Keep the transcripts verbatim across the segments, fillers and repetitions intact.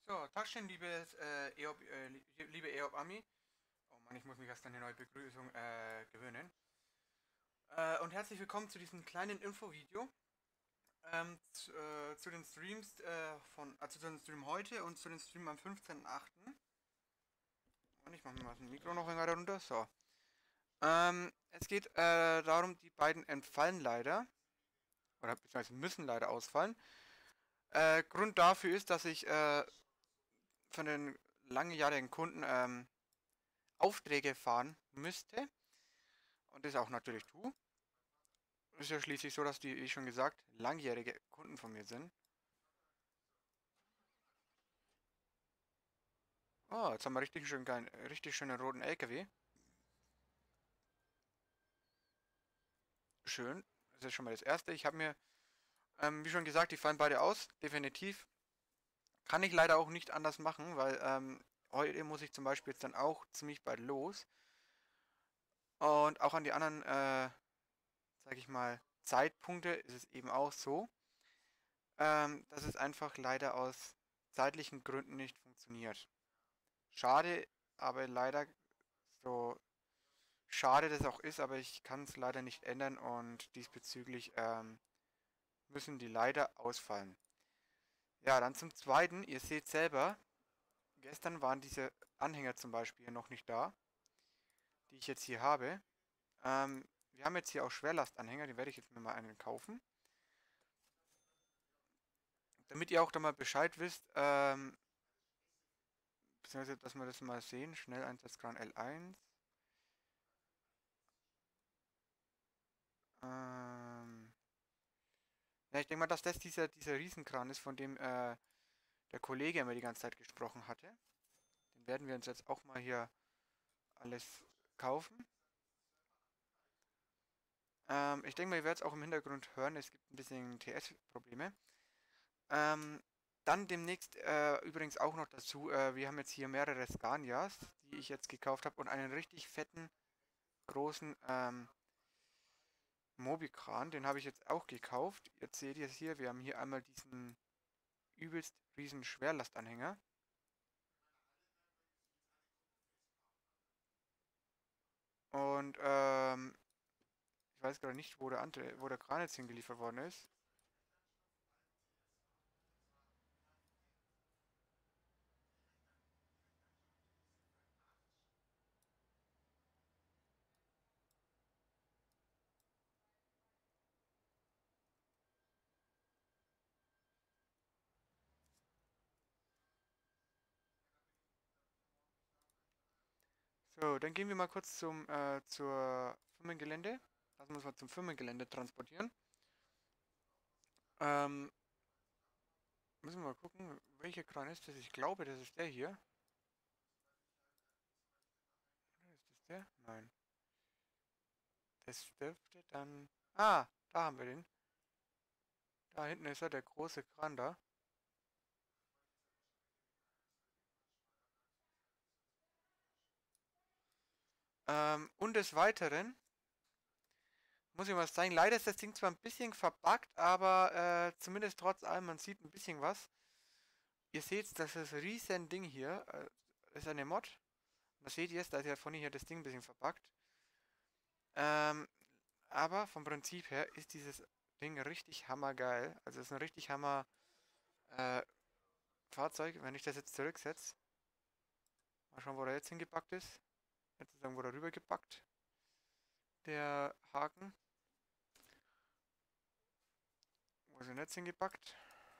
So, Tagchen, liebes äh, EOB, äh, li- liebe EOB Ami. Oh Mann, ich muss mich erst an die neue Begrüßung äh, gewöhnen. Äh, und herzlich willkommen zu diesem kleinen Infovideo ähm, zu, äh, zu den Streams äh, von, also zu dem Stream heute und zu den Stream am fünfzehnten achten Und ich mache mir mal das Mikro noch ein weiter runter. So. Ähm, es geht äh, darum, die beiden entfallen leider. Oder beziehungsweise müssen leider ausfallen. Äh, Grund dafür ist, dass ich äh, von den langjährigen Kunden ähm, Aufträge fahren müsste. Und das auch natürlich tue. Ist ja schließlich so, dass die, wie schon gesagt, langjährige Kunden von mir sind. Oh, jetzt haben wir richtig schön geilen, richtig schönen roten L K W. Schön. Das ist schon mal das erste. Ich habe mir, ähm, wie schon gesagt, die fallen beide aus. Definitiv. Kann ich leider auch nicht anders machen, weil ähm, heute muss ich zum Beispiel jetzt dann auch ziemlich bald los. Und auch an die anderen, äh, sag ich mal, Zeitpunkte ist es eben auch so, ähm, dass es einfach leider aus zeitlichen Gründen nicht funktioniert. Schade, aber leider so schade das auch ist, aber ich kann es leider nicht ändern und diesbezüglich ähm, müssen die leider ausfallen. Ja, dann zum Zweiten, ihr seht selber, gestern waren diese Anhänger zum Beispiel noch nicht da, die ich jetzt hier habe. Ähm, wir haben jetzt hier auch Schwerlastanhänger, die werde ich jetzt mir mal einen kaufen. Damit ihr auch da mal Bescheid wisst, ähm, beziehungsweise dass wir das mal sehen, schnell Einsatzkran L eins. Ähm, ja, ich denke mal, dass das dieser, dieser Riesenkran ist, von dem äh, der Kollege immer die ganze Zeit gesprochen hatte. Den werden wir uns jetzt auch mal hier alles kaufen. Ähm, ich denke mal, ihr werdet es auch im Hintergrund hören, es gibt ein bisschen T S-Probleme. Ähm, dann demnächst äh, übrigens auch noch dazu, äh, wir haben jetzt hier mehrere Scanias, die ich jetzt gekauft habe und einen richtig fetten, großen ähm, Mobikran, den habe ich jetzt auch gekauft. Jetzt seht ihr es hier, wir haben hier einmal diesen übelst riesen Schwerlastanhänger. Und ähm, ich weiß gerade nicht, wo der andere, wo der Kran jetzt hingeliefert worden ist. So, dann gehen wir mal kurz zum, äh, zur Firmengelände. Lassen wir uns mal zum Firmengelände transportieren. Ähm, müssen wir mal gucken, welcher Kran ist das? Ich glaube, das ist der hier. Oder ist das der? Nein. Das dürfte dann... Ah, da haben wir den. Da hinten ist er, der große Kran da. Ähm, und des Weiteren muss ich mal sagen, leider ist das Ding zwar ein bisschen verbuggt, aber äh, zumindest trotz allem, man sieht ein bisschen was. Ihr seht, das ist ein riesen Ding hier. Äh, das ist eine Mod. Da seht ihr es, da ist ja von hier das Ding ein bisschen verpackt. Ähm, aber vom Prinzip her ist dieses Ding richtig hammergeil. Also es ist ein richtig hammer äh, Fahrzeug. Wenn ich das jetzt zurücksetze, mal schauen, wo der jetzt hingepackt ist. Jetzt ist irgendwo darüber gepackt, der Haken. Wo ist er jetzt hingepackt?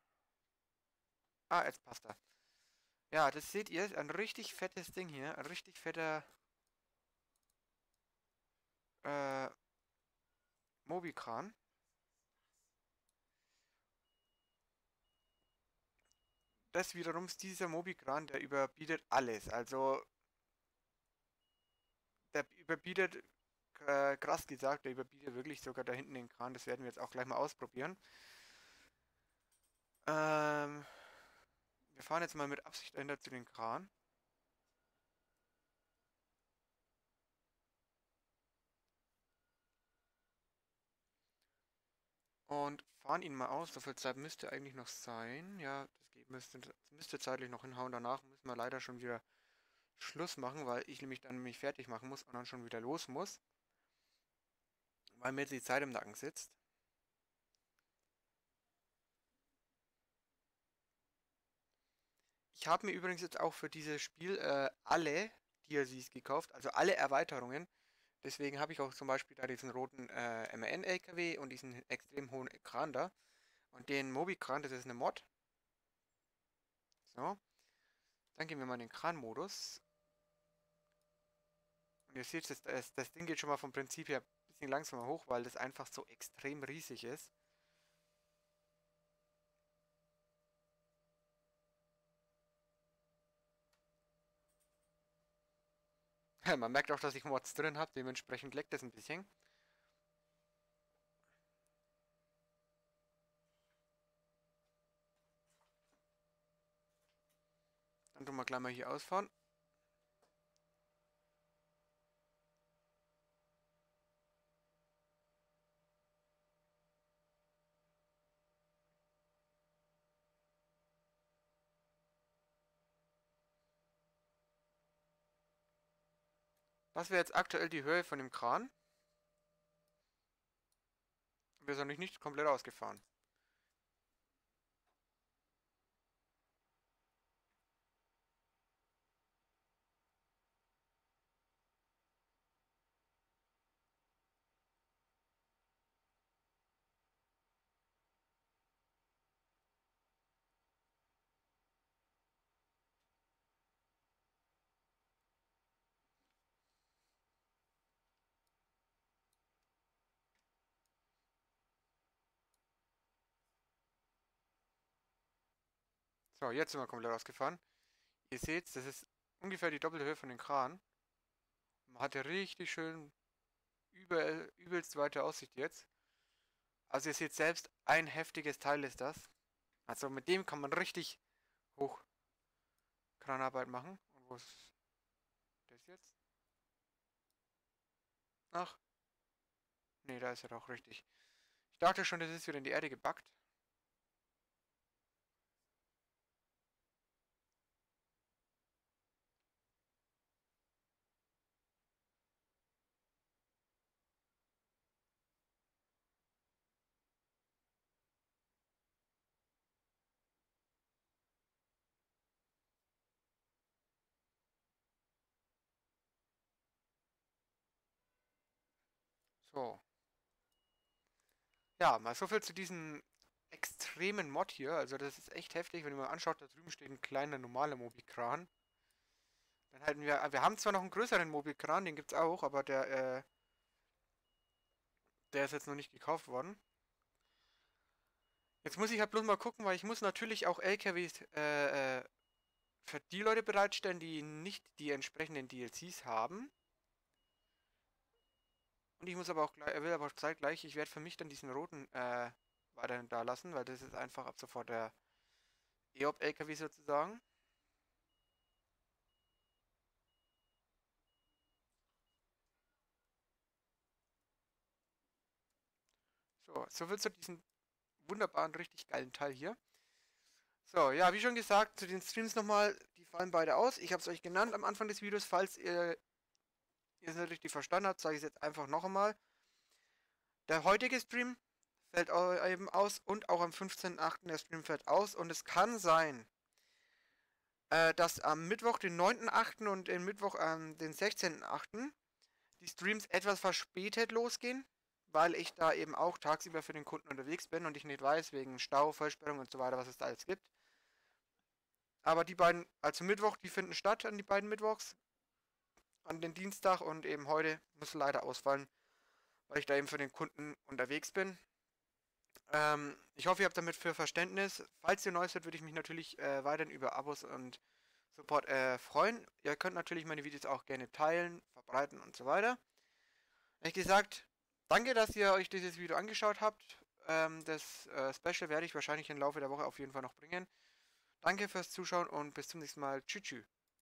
Ah, jetzt passt er. Ja, das seht ihr, ein richtig fettes Ding hier. Ein richtig fetter äh, Mobikran. Das wiederum ist dieser Mobikran, der überbietet alles. Also, der überbietet, äh, krass gesagt, der überbietet wirklich sogar da hinten den Kran. Das werden wir jetzt auch gleich mal ausprobieren. Ähm, wir fahren jetzt mal mit Absicht dahinter zu den Kran. Und fahren ihn mal aus. So viel Zeit müsste eigentlich noch sein. Ja, das geht müsste, müsste zeitlich noch hinhauen. Danach müssen wir leider schon wieder Schluss machen, weil ich nämlich dann mich fertig machen muss und dann schon wieder los muss, weil mir jetzt die Zeit im Nacken sitzt. Ich habe mir übrigens jetzt auch für dieses Spiel äh, alle D L Cs gekauft, also alle Erweiterungen. Deswegen habe ich auch zum Beispiel da diesen roten äh, M A N-L K W und diesen extrem hohen Kran da. Und den Mobi-Kran, das ist eine Mod. So, dann gehen wir mal in den Kran-Modus. Und ihr seht, das, das, das Ding geht schon mal vom Prinzip her ein bisschen langsamer hoch, weil das einfach so extrem riesig ist. Man merkt auch, dass ich Mods drin habe, dementsprechend leckt das ein bisschen. Dann tun wir gleich mal hier ausfahren. Das wäre jetzt aktuell die Höhe von dem Kran. Wir sind noch nicht komplett ausgefahren. So, jetzt sind wir komplett ausgefahren. Ihr seht, das ist ungefähr die doppelte Höhe von dem Kran. Man hatte richtig schön übel, übelst weite Aussicht jetzt. Also ihr seht selbst, ein heftiges Teil ist das. Also mit dem kann man richtig hoch Kranarbeit machen. Und wo ist das jetzt? Ach, nee, da ist er doch richtig. Ich dachte schon, das ist wieder in die Erde gebackt. So. Ja, mal so viel zu diesem extremen Mod hier. Also das ist echt heftig, wenn ihr mal anschaut, da drüben steht ein kleiner normaler Mobikran. Dann halten wir, wir haben zwar noch einen größeren Mobikran, den gibt's auch, aber der, äh, der ist jetzt noch nicht gekauft worden. Jetzt muss ich halt bloß mal gucken, weil ich muss natürlich auch L K Ws äh, äh, für die Leute bereitstellen, die nicht die entsprechenden D L Cs haben. Und ich muss aber auch gleich, er will aber auch zeitgleich, ich werde für mich dann diesen roten äh, weiterhin da lassen, weil das ist einfach ab sofort der E O P-L K W sozusagen. So, so wird zu diesem wunderbaren, richtig geilen Teil hier. So, ja, wie schon gesagt, zu den Streams nochmal, die fallen beide aus. Ich habe es euch genannt am Anfang des Videos, falls ihr, ihr es nicht richtig verstanden habt, sage ich es jetzt einfach noch einmal. Der heutige Stream fällt eben aus und auch am fünfzehnten achten der Stream fällt aus und es kann sein, äh, dass am Mittwoch, den neunten achten und den Mittwoch, ähm, den sechzehnten achten die Streams etwas verspätet losgehen, weil ich da eben auch tagsüber für den Kunden unterwegs bin und ich nicht weiß, wegen Stau, Vollsperrung und so weiter, was es da alles gibt. Aber die beiden, also Mittwoch, die finden statt an die beiden Mittwochs, an den Dienstag und eben heute muss leider ausfallen, weil ich da eben für den Kunden unterwegs bin. Ähm, ich hoffe, ihr habt damit für Verständnis. Falls ihr neu seid, würde ich mich natürlich äh, weiterhin über Abos und Support äh, freuen. Ihr könnt natürlich meine Videos auch gerne teilen, verbreiten und so weiter. Wie gesagt, danke, dass ihr euch dieses Video angeschaut habt. Ähm, das äh, Special werde ich wahrscheinlich im Laufe der Woche auf jeden Fall noch bringen. Danke fürs Zuschauen und bis zum nächsten Mal. Tschüss. Tschüss.